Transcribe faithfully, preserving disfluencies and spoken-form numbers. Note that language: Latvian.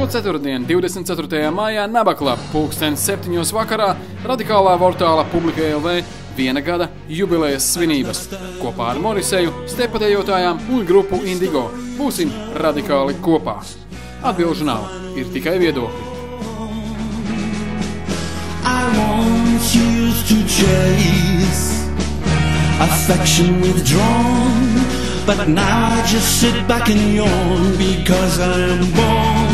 Šo ceturtdienu, divdesmit ceturtajā maijā, Nabaklā, pulksten septiņos vakarā, radikālā portāla Publika L V viena gada jubilejas svinības. Kopā ar Moriseju, stepatejotājām un grupu Indigo būsim radikāli kopā. Atbilžu nav, ir tikai viedokļi. I once used to chase affection withdrawn, but now I just sit back and yawn because I am born